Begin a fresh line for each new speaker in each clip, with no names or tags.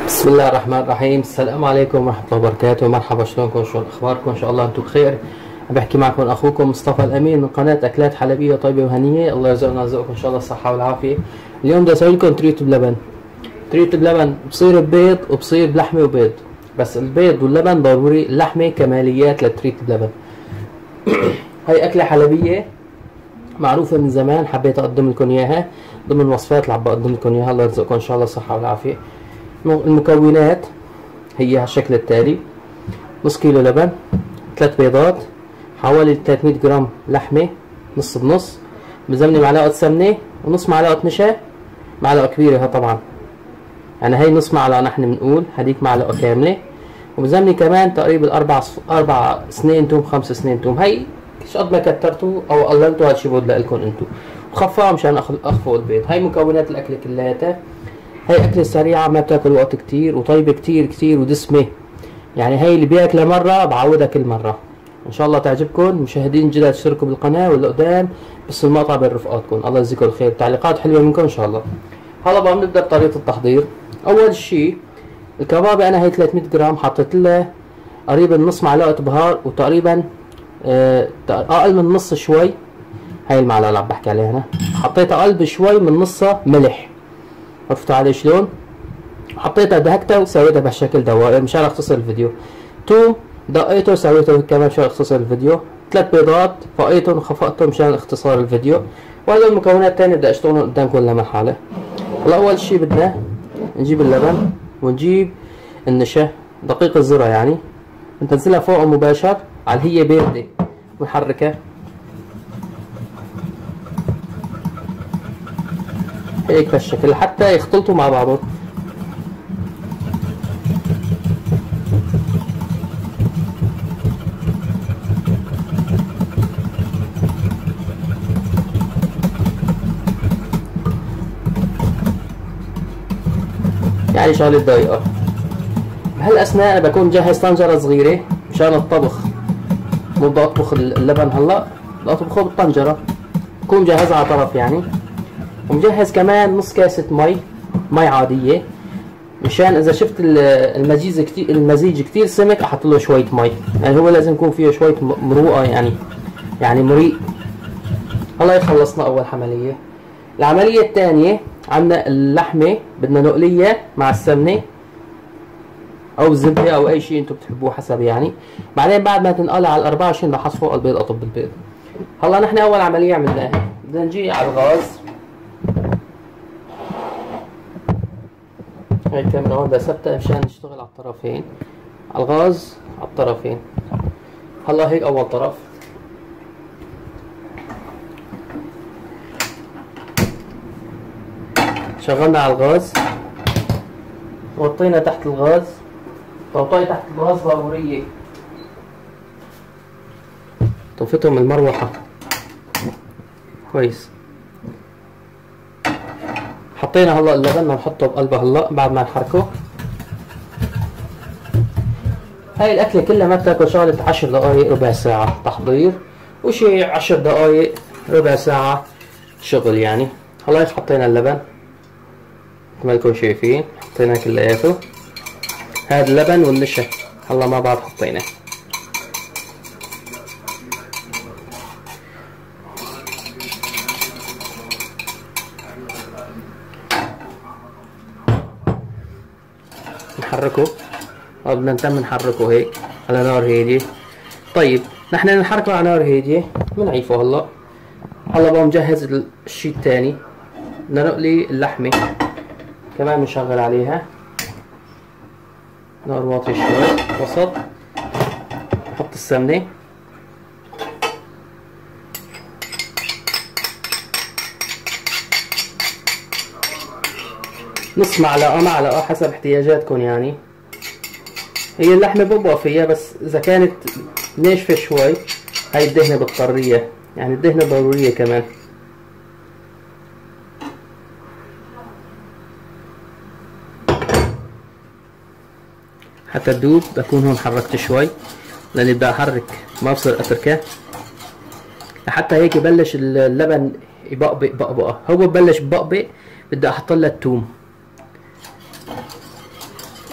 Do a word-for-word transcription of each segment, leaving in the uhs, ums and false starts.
بسم الله الرحمن الرحيم. السلام عليكم ورحمة الله وبركاته. مرحبا، شلونكم؟ شلون اخباركم؟ ان شاء الله انتم بخير. عم بحكي معكم اخوكم مصطفى الامين من قناة اكلات حلبية طيبة وهنية. الله يرزقنا ويرزقكم ان شاء الله الصحة والعافية. اليوم بدي اسوي لكم تريت بلبن. تريت بلبن بصير ببيض وبصير بلحمة وبيض، بس البيض واللبن ضروري، اللحمة كماليات للتريت بلبن. هاي اكلة حلبية معروفة من زمان، حبيت اقدم لكم اياها ضمن الوصفات اللي عم بقدم لكم اياها. الله يرزقكم ان شاء الله الصحة والعافية. المكونات هي هالشكل التالي: نص كيلو لبن، ثلاث بيضات، حوالي ثلاثمية جرام لحمة نص بنص، بزمني معلقة سمنة ونص معلقة نشا، معلقة كبيرة ها طبعا، يعني هي نص معلقة نحن بنقول، هديك معلقة كاملة، وبزمني كمان تقريبا أربع أربع سنين توم، خمس سنين توم. هي مش قد ما كترتوا أو قللتوا هالشي بود لكم انتو، وخفاها مشان أخفوا البيض. هي مكونات الأكلة كلياتها. هي أكلة سريعة ما بتاكل وقت كتير، وطيبة كتير كتير ودسمة، يعني هي اللي بياكلها مرة بعودها كل مرة. إن شاء الله تعجبكم. مشاهدين جداد اشتركوا بالقناة واللي قدام بس المقطع بين رفقاتكم. الله يجزيكم الخير، تعليقات حلوة منكم إن شاء الله. هلا بقى بنبدأ بطريقة التحضير. أول شي الكبابة أنا هي ثلاثمية جرام، حطيت لها قريبا نص معلقة بهار، وتقريبا آه أقل من نص شوي، هاي المعلقة اللي عم بحكي عليها أنا، حطيت أقل بشوي من نصها ملح. عرفتوا علي شلون؟ حطيتها دهكتها وسويتها بهالشكل دوائر مشان اختصر الفيديو. توم دقيته وسويته كمان مشان اختصر الفيديو. ثلاث بيضات فقيتهم وخفقتهم مشان اختصار الفيديو. وهذول المكونات الثانية بدي اشتغلهم قدامكم لما حالة. هلا اول شي بدنا نجيب اللبن ونجيب النشا، دقيق الذرة يعني، بننزلها فوق مباشر على هي باردة ونحركها هيك بهالشكل حتى يختلطوا مع بعضهم. يعني شغلة دقيقة. بهالأثناء أنا بكون مجهز طنجرة صغيرة مشان الطبخ، مو بدي أطبخ اللبن هلا، بدي أطبخه بالطنجرة، بكون مجهزها على طرف يعني. ومجهز كمان نص كاسة مي، مي عادية، مشان إذا شفت المزيج كتير المزيج كتير سمك أحط له شوية مي، يعني هو لازم يكون فيه شوية مروءة يعني، يعني مريء. هلا خلصنا أول عملية. العملية الثانية عندنا اللحمة بدنا نقليها مع السمنة أو الزبدة أو أي شيء أنتم بتحبوه حسب يعني. بعدين بعد ما تنقلها على الأربعة وعشرين بحط فوق البيض أطب البيض. هلا نحن أول عملية عملناها بدنا نجي على الغاز. هاي الكاميرا هون بدها ثبتها مشان نشتغل على الطرفين، على الغاز على الطرفين. هلا هيك أول طرف، شغلنا على الغاز، وطينا تحت الغاز. توطية تحت الغاز ضرورية، طفتهم المروحة كويس. حطينا هلا اللبن بدنا نحطه بقلبه هلا بعد ما نحركه. هاي الأكلة كلها ما بتاكل شغلة عشر دقايق ربع ساعة تحضير، وشي عشر دقايق ربع ساعة شغل يعني. هلا حطينا اللبن مثل ما انكم شايفين، حطينا كلياته. هذا اللبن والنشا هلا مع بعض حطيناه. نحركه، او بدنا نتم نحركه هيك على نار هادية. طيب نحن نحركه على نار هادية، بنعيفه هلا. هلا بقى مجهز الشيء الثاني، بدنا نقلي اللحمة كمان بنشغل عليها نار واطي شوي وسط. نحط السمنة، نص معلقة معلقة حسب احتياجاتكم يعني. هي اللحمة ببقى فيها، بس إذا كانت ناشفة شوي هاي الدهنة بالطرية، يعني الدهنة ضرورية كمان. حتى تدوب بكون هون حركت شوي، لاني بدي احرك ما بصير اتركه لحتى هيك يبلش اللبن يبقبق بقبقه. هو ببلش ببقبق بدي احط له الثوم.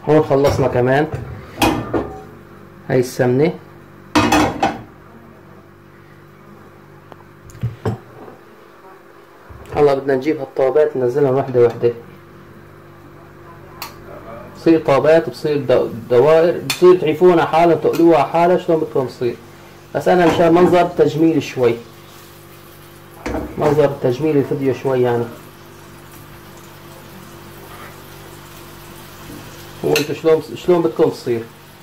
هون خلصنا كمان هاي السمنة. هلا بدنا نجيب هالطابات ننزلهم وحدة وحدة، بصير طابات بصير دوائر، بصير تعيفوها حالة تقلوها حالة شلون بدكم تصير. بس انا مشان منظر تجميل شوي، منظر تجميل الفيديو شوي يعني. وانتو شلون شلون بدكم تصير.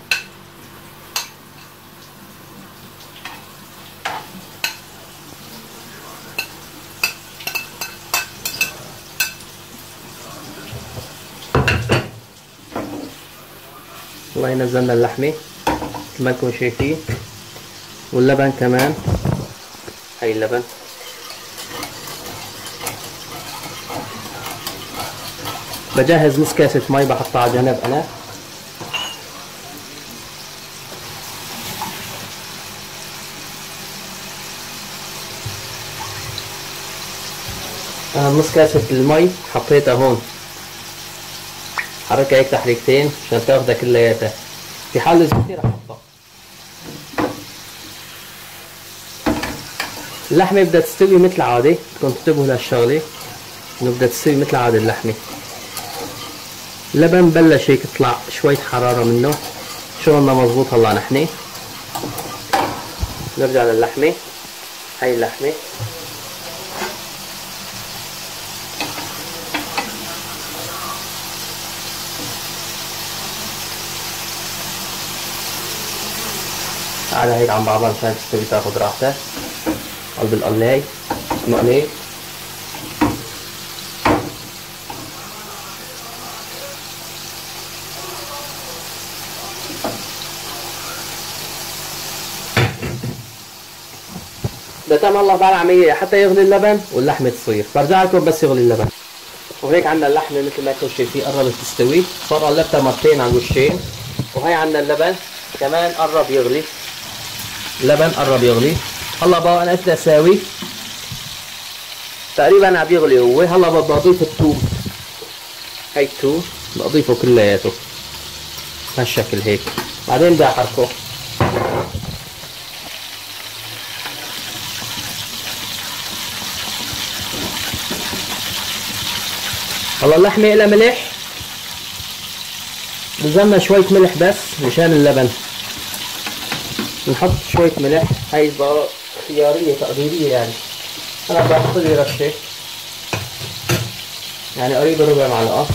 والله نزلنا اللحمة مثل ما انتم شايفين، واللبن كمان. هاي اللبن بجهز نص كاسة مي بحطها على جنب. انا انا نص كاسة المي حطيتها هون، حركها هيك تحريكتين عشان تاخدها كلياتها. في حال لازم كثير احطها. اللحمة بدها تستوي مثل عادي، بدكم تنتبهوا لهالشغلة انه بدها تستوي مثل عادي اللحمة. اللبن بلش هيك يطلع شوية حرارة منه، شغلنا مظبوط. هلا نحن نرجع للحمة. هاي اللحمة على هيك عم بعضها مشان تستوي تاخد راحتها. قلب القلاي مقلي. بدها تعمل الله بعد عملية حتى يغلي اللبن واللحمة تصير. برجع لكم بس يغلي اللبن. وهيك عندنا اللحمة مثل ما انتم شايفين قربت تستوي، صار قلبتها مرتين على الوشين. وهي عندنا اللبن كمان قرب يغلي، اللبن قرب يغلي. هلا بقى انا ايش بدي اساوي؟ تقريبا عم يغلي هو. هلا بدي اضيف الثوم. هي الثوم بدي اضيفه كلياته بهالشكل هيك، بعدين بدي احركه. هلا اللحمة إلها ملح، بلزمنا شوية ملح بس مشان اللبن، نحط شوية ملح. هاي بقى خيارية تقديرية يعني. أنا بحط لي رشة يعني قريب ربع معلقة.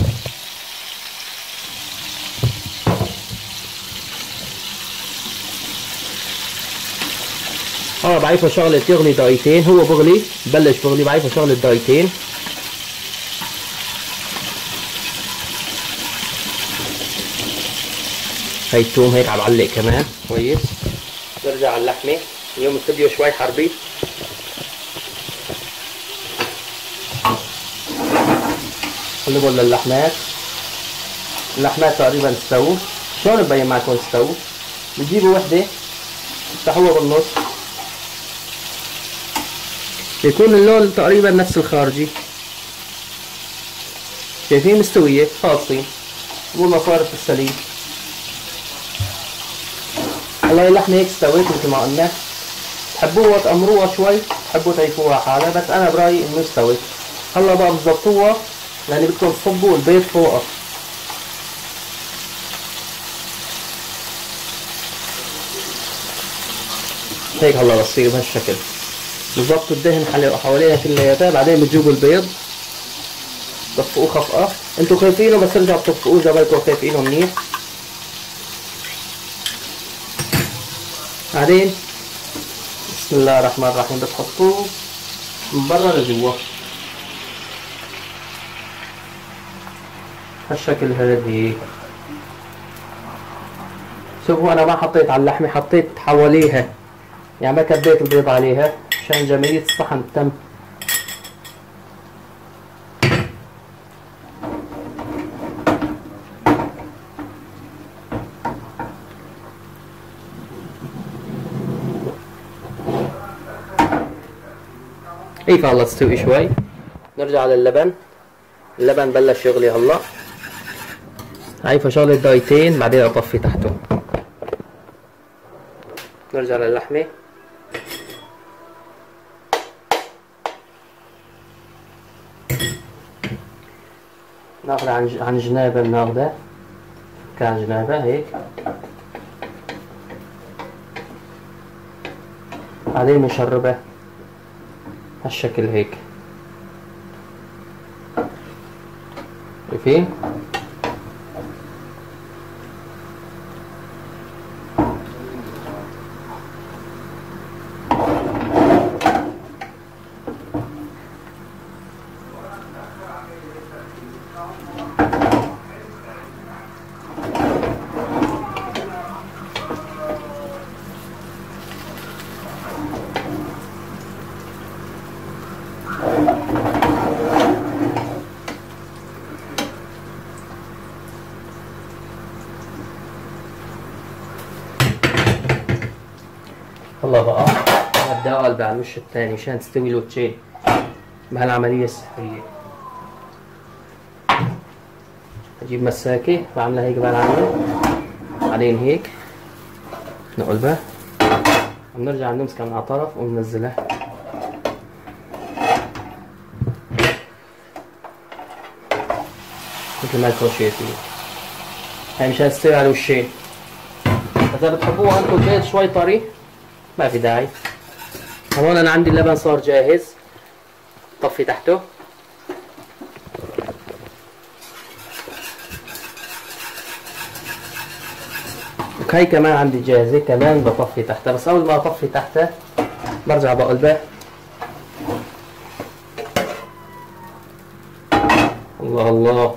اه بعيفه شغلة يغلي دقيقتين. هو بغلي بلش بغلي، بعيفه شغلة دقيقتين. هاي الثوم هيك عم بعلق كمان كويس. نرجع على اللحمة. اليوم الفيديو شوي حربي. قلبوا للحمات. اللحمات تقريبا استووا. شلون ببين معكم استووا؟ بتجيبوا وحدة تفتحوها بالنص، بيكون اللون تقريبا نفس الخارجي. شايفين مستوية خالصين والله صارت السليم. هلا اللحمة هيك استوت مثل ما قلنا. تحبوها تأمروها شوي، تحبوا تعيفوها حالها، بس أنا برأيي إنه استوت. هلا بقى بتظبطوها يعني بدكم تصبوا البيض فوقها. هيك هلا بصير بهالشكل. بتظبطوا الدهن حواليها كلياتها، بعدين بتجيبوا البيض طفقوه خفقة. انتوا خايفينه بس ارجعوا تطفقوه جبالكم خايفينه منيح. بعدين بسم الله الرحمن الرحيم بتحطوه من برا لجوا هالشكل هذا. شوفوا انا ما حطيت على اللحمة، حطيت حواليها يعني ما كبيت البيض عليها عشان جمالية الصحن تم. هيك هلا تستوي شوي. نرجع للبن. اللبن بلش يغلي هلا. هاي فشالة دقيقتين بعدين اطفي تحته. نرجع للحمة. ناخذها عن عن جنابها، بناخذها كان جنابها هيك، بعدين بنشربها هالشكل هيك، شايفين؟ والله بقى بدي اقلب على الوش الثاني مشان تستوي الوجهين بهالعملية السحرية. اجيب مساكة بعملها هيك بالعمل، بعدين هيك نقلبها، بنرجع بنمسكها من على طرف وبننزلها مثل ما انتم شايفين. هاي مشان تستوي على الوشين. اذا بتحبوها انتم البيض شوي طري ما في داعي. هون انا عندي اللبن صار جاهز، طفي تحته. وهي كمان عندي جاهزة كمان بطفي تحتها، بس اول ما اطفي تحتها برجع بقلبها. الله الله،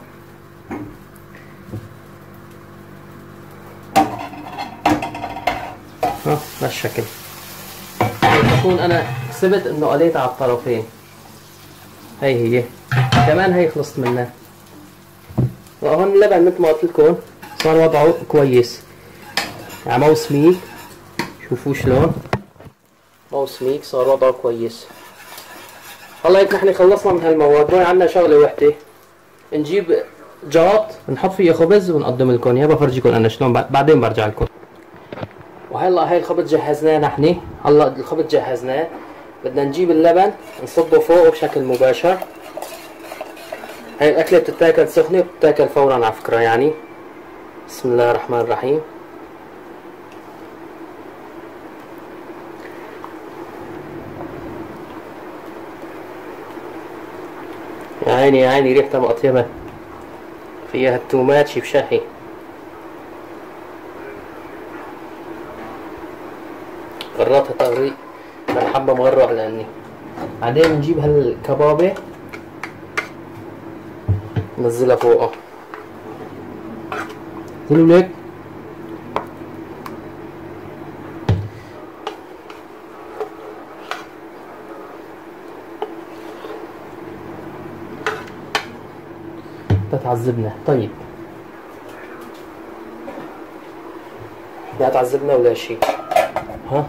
ها بهالشكل. بكون انا حسبت انه قليت على الطرفين. هي هي كمان هي خلصت منها. وهون اللبن مثل ما قلت لكم صار وضعه كويس، يعني مو سميك، شوفوا شلون مو سميك، صار وضعه كويس. هلا هيك نحن خلصنا من هالمواد. هون عندنا شغله وحده، نجيب جاط نحط فيه خبز ونقدم لكم اياه، بفرجيكم انا شلون بعدين برجع لكم. وهلا هاي الخبز جهزناه نحن. هلا الخبز جهزناه، بدنا نجيب اللبن نصبه فوقه بشكل مباشر. هاي الاكله بتتاكل سخنه وبتتاكل فورا على فكره يعني. بسم الله الرحمن الرحيم. يا عيني يا عيني ريحتها مقطيبه، فيها التومات شي بشهي. غراتها تغريق حبة مغرق لاني. بعدين بنجيب هالكبابة ننزلها فوقها. نزلوا ليك تتعذبنا. طيب لا تعذبنا ولا شيء. ها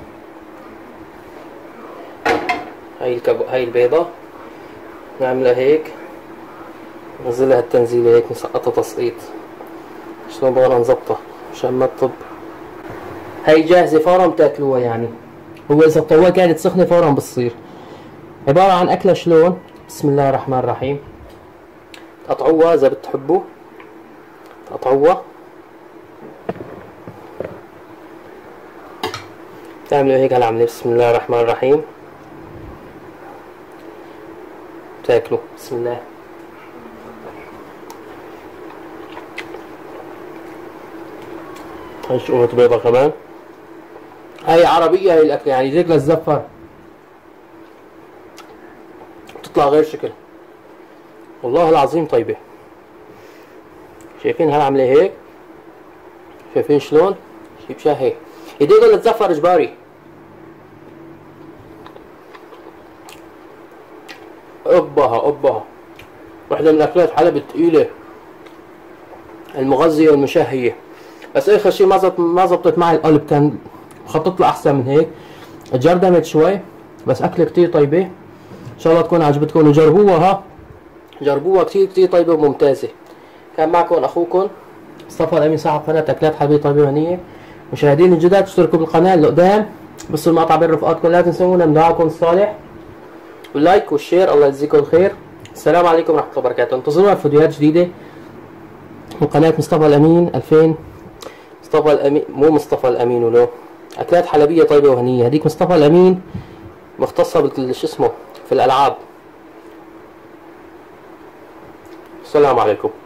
هاي الكب... هاي البيضة نعملها هيك، ننزلها التنزيلة هيك نسقطها تسقيط. شلون بغينا نظبطها مشان ما تطب. هاي جاهزة فورا بتاكلوها يعني. هو إذا الطاوة كانت سخنة فورا بتصير. عبارة عن أكلة شلون؟ بسم الله الرحمن الرحيم. تقطعوها إذا بتحبوا، تقطعوها تعملوا هيك هالعملة. بسم الله الرحمن الرحيم. تاكلوا بسم الله. هاي شقفة بيضة كمان. هاي عربية هاي الأكلة يعني زيك للزفر، بتطلع غير شكل والله العظيم. طيبة. شايفين هالعملة هيك؟ شايفين شلون؟ شي بشهي. ايديكم لتزفر اجباري. ابها ابها، وحدة من اكلات حلب الثقيلة المغذية والمشهية. بس اخر شي ما زبط ما زبطت معي القلب، كان خطط له احسن من هيك، تجردمت شوي، بس اكلة كتير طيبة. ان شاء الله تكون عجبتكم وجربوها. ها جربوها كتير كتير طيبة وممتازة. كان معكم اخوكم مصطفى الامين صاحب قناه اكلات حلبيه طيبه وهنيه. مشاهدين الجدد اشتركوا بالقناه اللي قدام، بصوا المقطع بين رفقاتكم، لا تنسونا من دعائكم الصالح واللايك والشير. الله يجزيكم الخير. السلام عليكم ورحمه الله وبركاته. انتظرونا في فيديوهات جديده من قناه مصطفى الامين ألفين. مصطفى الامين مو مصطفى الامين ولو اكلات حلبيه طيبه وهنيه. هذيك مصطفى الامين مختصه بال شو اسمه في الالعاب. السلام عليكم.